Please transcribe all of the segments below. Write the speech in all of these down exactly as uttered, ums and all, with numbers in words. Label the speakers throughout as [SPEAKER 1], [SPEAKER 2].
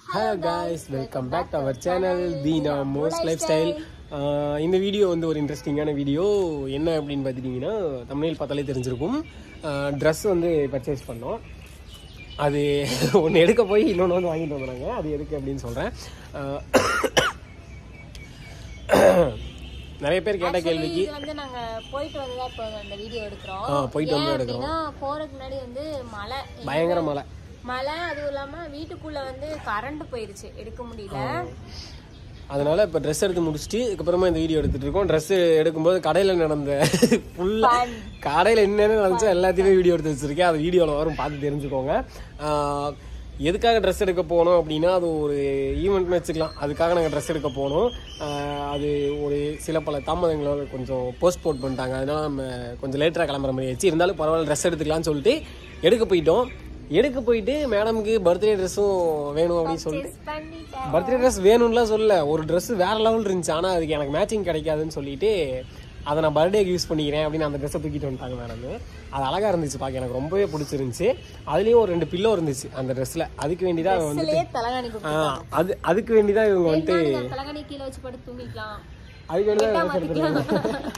[SPEAKER 1] Hello guys, welcome back to our channel Dina Most Lifestyle. இந்த video வந்து ஒரு இன்ட்ரெஸ்டிங்கான வீடியோ. என்ன அப்படின்னு பார்த்துட்டிங்கன்னா, தமிழில் பார்த்தாலே தெரிஞ்சிருக்கும். ட்ரெஸ் வந்து பர்ச்சேஸ் பண்ணோம். அது ஒன்று எடுக்க போய் இன்னொன்று வந்து வாங்கிட்டு வந்துடுறாங்க. அது எதுக்கு அப்படின்னு சொல்கிறேன். நிறைய பேர் கேட்ட கேள்விக்கு
[SPEAKER 2] வந்து நாங்க போயிட்டு வந்து தான் இப்போ அந்த வீடியோ எடுக்கிறோம்.
[SPEAKER 1] போயிட்டு வந்து எடுக்கிறோம்.
[SPEAKER 2] போறதுக்கு முன்னாடி வந்து மழை,
[SPEAKER 1] பயங்கர மழை
[SPEAKER 2] மழை அதுவும் இல்லாம வீட்டுக்குள்ள வந்து கரண்ட் போயிருச்சு, எடுக்க முடியல.
[SPEAKER 1] அதனால இப்போ ட்ரெஸ் எடுத்து முடிச்சுட்டு இதுக்கப்புறமா இந்த வீடியோ எடுத்துட்டு இருக்கோம். ட்ரெஸ் எடுக்கும்போது கடையில் நடந்த ஃபுல்லா கடையில் என்னென்ன நடந்துச்சோ எல்லாத்தையுமே வீடியோ எடுத்து வச்சிருக்கேன். அது வீடியோவில் வரும், பார்த்து தெரிஞ்சுக்கோங்க. எதுக்காக ட்ரெஸ் எடுக்க போனோம் அப்படின்னா, அது ஒரு ஈவெண்ட்னு வச்சுக்கலாம். அதுக்காக நாங்கள் ட்ரெஸ் எடுக்க போனோம். அது ஒரு சில பல தாமதங்களோட கொஞ்சம் போஸ்ட்போன் பண்ணிட்டாங்க. அதனால நம்ம கொஞ்சம் லேட்டராக கிளம்புற மாதிரி ஆயிடுச்சு. இருந்தாலும் பரவாயில்ல, ட்ரெஸ் எடுத்துக்கலாம்னு சொல்லிட்டு எடுக்க போயிட்டோம். எடுக்க போயிட்டு மேடமுக்கு பர்த்டே ட்ரெஸ்ஸும் வேணும் அப்படின்னு சொல்லிட்டு, பர்த்டே ட்ரெஸ் வேணும்லாம் சொல்ல, ஒரு ட்ரெஸ் வேற லெவல் இருந்துச்சு. ஆனால் அதுக்கு எனக்கு மேட்சிங் கிடைக்காதுன்னு சொல்லிட்டு அதை நான் பர்த்டேக்கு யூஸ் பண்ணிக்கிறேன் அப்படின்னு அந்த ட்ரெஸ்ஸை தூக்கிட்டு வந்துட்டாங்க மேடம். அது அழகாக இருந்துச்சு பார்க்க, எனக்கு ரொம்பவே பிடிச்சிருந்துச்சு. அதுலேயும் ஒரு ரெண்டு பில்லோ இருந்துச்சு அந்த ட்ரெஸ்ஸில். அதுக்கு வேண்டிதான் வந்துட்டு அது அதுக்கு வேண்டிதான் இவங்க வந்துட்டு அதுக்கு வேண்டிதான் ட்ரெஸ் எடுத்துருக்காங்க.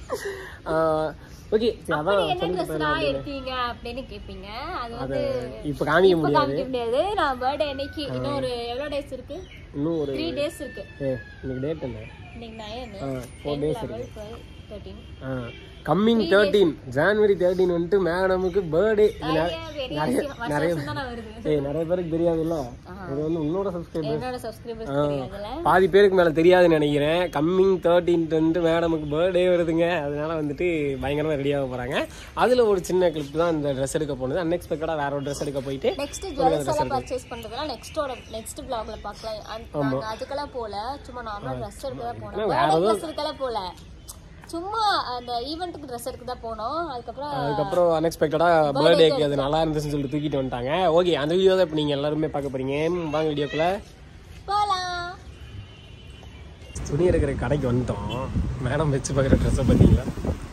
[SPEAKER 1] ஓகே, அதான்
[SPEAKER 2] எடுத்தீங்க அப்படின்னு கேட்பீங்க. அது வந்து
[SPEAKER 1] இப்போ காமிக்க முடியாது.
[SPEAKER 2] நான் பர்த்டே அன்னைக்கு இன்னும் ஒரு எவ்வளவு டேஸ் இருக்கு?
[SPEAKER 1] இன்னும் ஒரு
[SPEAKER 2] த்ரீ டேஸ் இருக்கு.
[SPEAKER 1] இன்னைக்கு டேட் என்ன?
[SPEAKER 2] இன்னைக்கு நைன்,
[SPEAKER 1] ஃபோர் டேஸ் இருக்கு.
[SPEAKER 2] Thirteen
[SPEAKER 1] coming thirteen January thirteen வந்துட்டு மேடமுக்கு பர்த்டே. நிறைய நிறைய ஏய் நிறைய பேருக்கு தெரியாதுல்ல. இது வந்து உன்னோட சப்ஸ்கிரைபர்ஸ் பாதி பேருக்கு மேல தெரியாதுன்னு நினைக்கிறேன். கம்மிங் தேர்ட்டீன் வந்து மேடமுக்கு பர்த்டே வருதுங்க. அதனால வந்துட்டு பயங்கரமா ரெடியாக போறாங்க. அதுல ஒரு சின்ன கிளிப் தான் இந்த ட்ரெஸ் எடுக்க போனது. அன்எக்ஸ்பெக்டடா வேற ஒரு ட்ரெஸ் எடுக்க போயிட்டு
[SPEAKER 2] நெக்ஸ்ட் ஜுவல்ஸ் எல்லாம் பர்ச்சேஸ் பண்றதெல்லாம் நெக்ஸ்டோட நெக்ஸ்ட் vlogல பார்க்கலாம். அதுக்கெல்லாம் போல சும்மா நார்மலா ட்ரெஸ் எடுக்க தான் போனோம். வேற ட்ரெஸ் எடுக்கலாம் போல, சும்மா அந்த ஈவென்ட்டுக்கு ட்ரெஸ் எடுக்க தான் போனோம். அதுக்கப்புறம்
[SPEAKER 1] அதுக்கப்புறம் அன்எக்ஸ்பெக்டடா பர்த்டேக்கு அது நல்லா இருந்துச்சுன்னு சொல்லிட்டு தூக்கிட்டு வந்துட்டாங்க. ஓகே, அந்த வீடியோ தான் இப்போ நீங்கள் எல்லாருமே பார்க்க போறீங்க. வாங்க வீடியோக்குள்ள போகலாம். துணி எடுக்கிற கடைக்கு வந்துட்டோம். மேடம் வச்சு பார்க்குற ட்ரெஸ்ஸை பார்த்தீங்களா?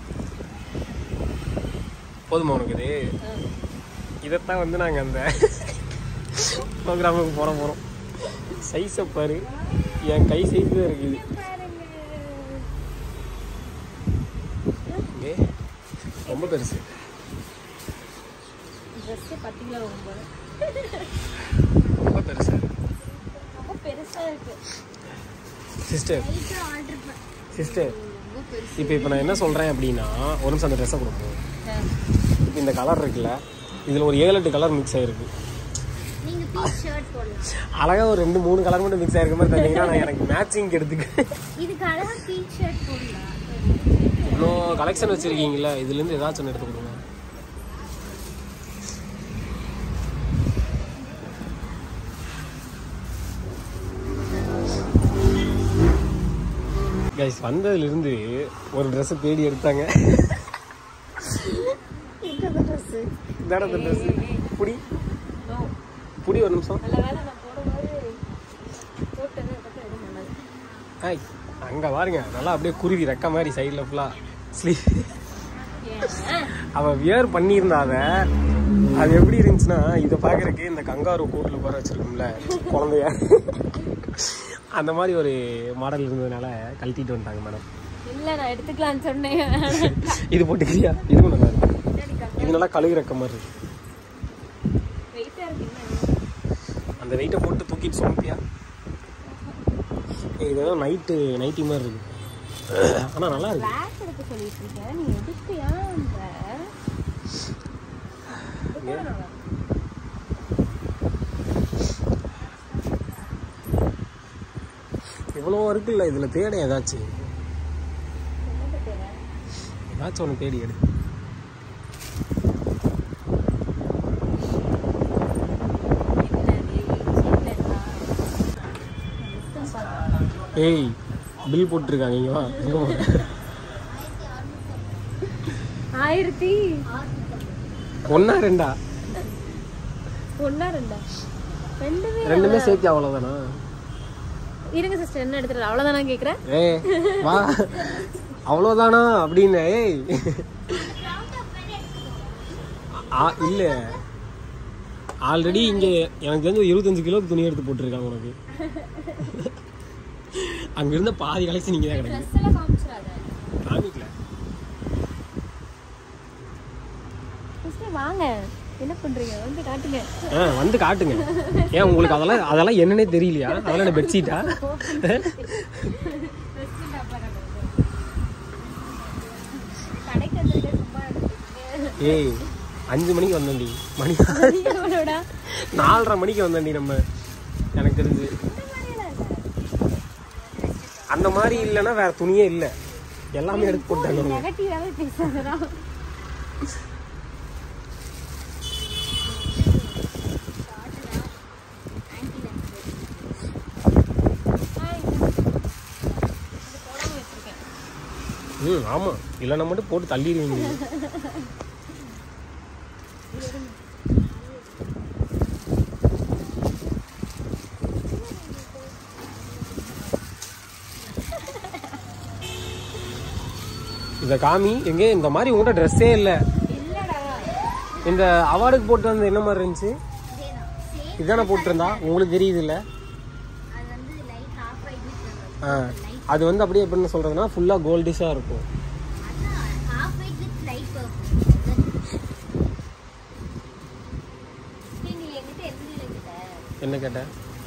[SPEAKER 1] போதுமா உனக்கு இது? இதைத்தான் வந்து நாங்கள் அந்த ப்ரோக்ராமுக்கு போகிற போகிறோம். சைஸை பாரு, என் கை சைஸ் தான் இருக்குது. ரொம்ப பெருசு. ரொம்ப பெருசா இருக்கு சிஸ்டர். சிஸ்டர் இப்போ இப்போ நான் என்ன சொல்கிறேன் அப்படின்னா, ஒரு நிமிஷம் அந்த ட்ரெஸ்ஸை கொடுப்போம். இப்போ இந்த கலர் இருக்குல்ல, இதில் ஒரு ஏழு எட்டு கலர் மிக்ஸ் ஆகிருக்கு. அழகாக ஒரு ரெண்டு மூணு கலர் மட்டும் மிக்ஸ் ஆகிருக்க மாதிரி தந்தீங்கன்னா நான் எனக்கு மேட்சிங் எடுத்துக்கிறேன். இவ்வளோ கலெக்ஷன் வச்சுருக்கீங்களா, இதுலேருந்து ஏதாச்சும் ஒன்று எடுத்து கொடுங்க. கைஸ், வந்ததுலேருந்து ஒரு ட்ரெஸ்ஸை தேடி எடுத்தாங்க. இந்த ட்ரெஸ்ஸு புடி புடி ஒரு நிமிஷம். ஆய், அங்கே பாருங்க, நல்லா அப்படியே குருவி ரெக்க மாதிரி சைடில் ஃபுல்லாக ஸ்லீவ் அவள் வியர் பண்ணியிருந்தாத. அது எப்படி இருந்துச்சுன்னா, இதை பார்க்குறக்கு இந்த கங்காரு கூட்டில் போகிற வச்சுருக்கோம்ல குழந்தைய, அந்த மாதிரி ஒரு மாடல் இருந்ததுனால கழட்டிட்டு வந்துட்டாங்க மேடம்.
[SPEAKER 2] இல்லை, நான் எடுத்துக்கலான்னு சொன்னேன்.
[SPEAKER 1] இது போட்டுக்கிறியா? இதுவும் நல்லா இருக்கு. இது நல்லா கழுவி ரெக்க மாதிரி இருக்கு. அந்த வெயிட்டை போட்டு தூக்கிட்டு சுமப்பியா? இது ஏதோ நைட்டு நைட்டி மாதிரி இருக்கு. ஆனால் நல்லா இருக்கு. எவ்வளோ இருக்குல்ல, இதில் தேட ஏதாச்சும் ஏதாச்சும் ஒன்று தேடி எடு. ஏய், பில் போட்டுருக்காங்க. இங்க வா.
[SPEAKER 2] ஆயிரத்தி
[SPEAKER 1] ஒன்னா ரெண்டா?
[SPEAKER 2] ஒன்னா ரெண்டா? ரெண்டுமே
[SPEAKER 1] ரெண்டுமே சேர்த்து அவ்வளோதானா?
[SPEAKER 2] இருங்க சிஸ்டர், என்ன எடுத்துட்டு அவ்வளோதானா கேட்குறேன்.
[SPEAKER 1] ஏ வா, அவ்வளோதானா அப்படின்னு. ஏய் இல்ல ஆல்ரெடி இங்கே எனக்கு தெரிஞ்ச ஒரு இருபத்தஞ்சு கிலோக்கு துணி எடுத்து போட்டுருக்காங்க உனக்கு. அங்க இருந்த பாதி கலெக்ஷன் நீங்க தான் கிடைக்கும். காமிக்கல.
[SPEAKER 2] வாங்க என்ன பண்றீங்க வந்து காட்டுங்க.
[SPEAKER 1] ஆ வந்து காட்டுங்க. ஏன் உங்களுக்கு அதெல்லாம் அதெல்லாம் என்னன்னே தெரியலையா? அதெல்லாம் என்ன பெட்ஷீட்டா? ஏய் அஞ்சு மணிக்கு வந்தோண்டி. மணி நாலரை மணிக்கு வந்தோண்டி நம்ம. எனக்கு தெரிஞ்சு அந்த மாதிரி இல்லைன்னா வேற துணியே இல்லை, எல்லாமே எடுத்து போட்டாங்க. ம் ஆமாம், இல்லைன்னா மட்டும் போட்டு தள்ளிடுவீங்க. இதை காமி எங்கே இந்த மாதிரி உங்கள்கிட்ட ட்ரெஸ்ஸே இல்லை. இந்த அவார்டுக்கு போட்டு வந்து என்ன மாதிரி இருந்துச்சு? இதுதானே போட்டிருந்தா உங்களுக்கு தெரியுது இல்லை? ஆ அது வந்து அப்படியே எப்படின்னு சொல்றதுன்னா ஃபுல்லா கோல்டிஷா இருக்கும். என்ன கேட்ட?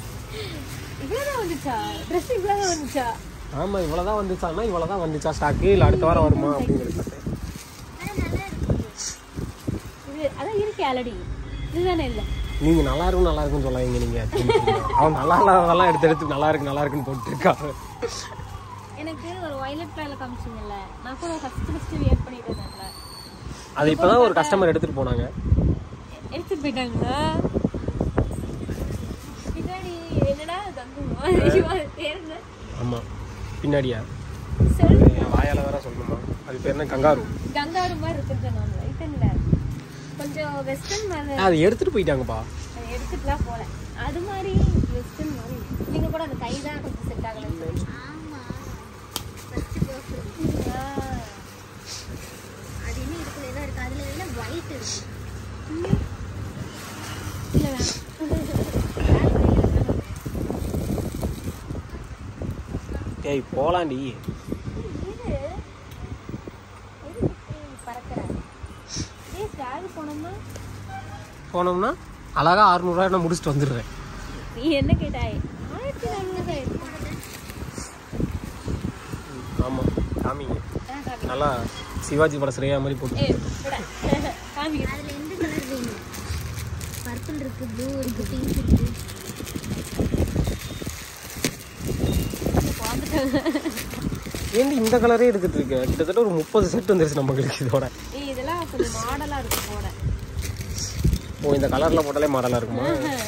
[SPEAKER 1] ஆமா இவ்வளவுதான் வந்துச்சான்னா இவ்வளவுதான் வந்துச்சா ஸ்டாக்கு, இல்ல அடுத்த வாரம் வருமா அப்படிங்கிறது. நீங்க நல்லா இருக்கும் நல்லா இருக்குன்னு சொல்லாதீங்க. நீங்க அவன் நல்லா இல்லாததெல்லாம் எடுத்து எடுத்து நல்லா இருக்கு நல்லா இருக்குன்னு போட்டு இருக்காங்க.
[SPEAKER 2] எனக்கு ஒரு வயலட் கலர்ல காமிச்சீங்கல்ல, நான் கூட ஃபர்ஸ்ட் ஃபர்ஸ்ட் வியர் பண்ணிட்டு இருந்தேன்ல,
[SPEAKER 1] அது இப்பதான் ஒரு கஸ்டமர் எடுத்துட்டு போனாங்க.
[SPEAKER 2] எடுத்துட்டு போயிட்டாங்க. பின்னாடி என்னடா தங்குமா தேர்ந்த?
[SPEAKER 1] ஆமா பின்னாடியா வாயால வேற சொல்லணுமா? அது பேர் என்ன? கங்காரு.
[SPEAKER 2] கங்காரு மாதிரி இருக்குது. நான் ரைட்டன்ல கொஞ்சம் வெஸ்டர்ன் மாதிரி
[SPEAKER 1] அது எடுத்துட்டு போயிட்டாங்கப்பா.
[SPEAKER 2] அது எடுத்துட்டுலாம் போல, அது மாதிரி வெஸ்டர்ன் மாதிரி. நீங்க கூட அந்த கை தான் கொஞ்சம் செட் ஆகல. ஆமா ஃபர்ஸ்ட் பர்ஃபெக்ட். அது என்ன இதுக்குள்ள ஏதோ இருக்கு, அதுல என்ன ஒயிட் இருக்கு. இல்ல
[SPEAKER 1] ஏய் போலாண்டி.
[SPEAKER 2] இது இது பறக்கற. ஏய் ஸ்டார் போனோம்னா
[SPEAKER 1] போனோம்னா அழகா அறுநூறு ரூபாய் நான் முடிச்சிட்டு வந்துடுறேன்.
[SPEAKER 2] நீ என்ன கேட்டாய்? ஆயிரத்தி நானூறு.
[SPEAKER 1] ஆமா காமிங்க. நல்லா சிவாஜி பட ஸ்ரேயா மாதிரி போட்டு.
[SPEAKER 2] ஏய் காமிங்க. அதுல எந்த கலர் வேணும்? பர்பிள் இருக்கு, ப்ளூ இருக்கு, பிங்க் இருக்கு.
[SPEAKER 1] ஏண்டி இந்த கலரே எடுத்துட்டு இருக்க? கிட்டத்தட்ட ஒரு முப்பது செட் வந்துருச்சு நம்மளுக்கு இதோட.
[SPEAKER 2] ஏய் இதெல்லாம் கொஞ்சம் மாடலா இருக்கு போட.
[SPEAKER 1] ஓ இந்த கலர்ல போட்டாலே மாடலா இருக்குமா?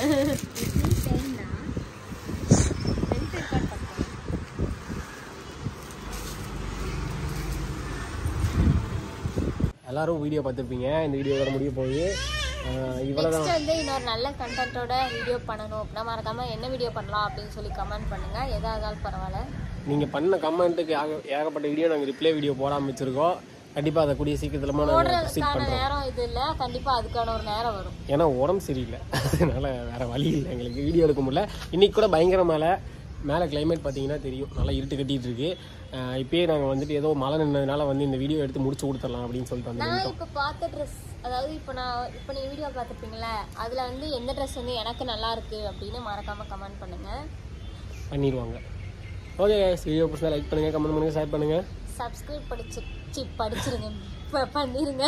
[SPEAKER 1] எல்லாரும் வீடியோ பார்த்துருப்பீங்க. இந்த வீடியோட முடிய போய் இவ்வளோதான்.
[SPEAKER 2] வந்து இன்னொரு நல்ல கண்டென்ட்டோட வீடியோ பண்ணணும் அப்படின்னா மறக்காம என்ன வீடியோ பண்ணலாம் அப்படின்னு சொல்லி கமெண்ட் பண்ணுங்க. எதா இருந்தாலும் பரவாயில்ல.
[SPEAKER 1] நீங்கள் பண்ண கமெண்ட்டுக்கு ஏகப்பட்ட வீடியோ நாங்கள் ரிப்ளை வீடியோ போட ஆரம்பிச்சிருக்கோம். கண்டிப்பாக அதை கூடிய சீக்கிரத்தில் நாங்கள்
[SPEAKER 2] நேரம் இது இல்லை, கண்டிப்பாக அதுக்கான ஒரு நேரம் வரும்.
[SPEAKER 1] ஏன்னா உடம்பு சரியில்லை, அதனால வேற வழி இல்லை எங்களுக்கு வீடியோ எடுக்க முடியல. இன்னைக்கு கூட பயங்கர மழை. மேலே கிளைமேட் பார்த்தீங்கன்னா தெரியும், நல்லா இருட்டு கட்டிட்டு இருக்கு. இப்பயே நாங்கள் வந்துட்டு ஏதோ மழை நின்றதுனால வந்து இந்த வீடியோ எடுத்து முடிச்சு கொடுத்துடலாம் அப்படின்னு சொல்லிட்டு வந்து
[SPEAKER 2] நான் இப்போ பார்த்த ட்ரெஸ், அதாவது இப்போ நான் இப்போ நீங்கள் வீடியோ பார்த்துருப்பீங்களே, அதில் வந்து எந்த ட்ரெஸ் வந்து எனக்கு நல்லா இருக்கு அப்படின்னு மறக்காமல் கமெண்ட் பண்ணுங்க.
[SPEAKER 1] பண்ணிடுவாங்க. ஓகே வீடியோ பிடிச்சா லைக் பண்ணுங்க, கமெண்ட் பண்ணுங்க, ஷேர் பண்ணுங்க,
[SPEAKER 2] சப்ஸ்கிரைப் படிச்சு சி படிச்சிருங்க பண்ணிருங்க.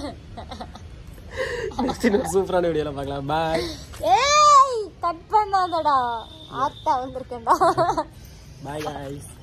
[SPEAKER 1] நெக்ஸ்ட் சூப்பரான வீடியோல பார்க்கலாம். பாய்.
[SPEAKER 2] ஏய் கட் பண்ணாதடா, ஆத்தா வந்திருக்கேன்டா.
[SPEAKER 1] பாய் गाइस.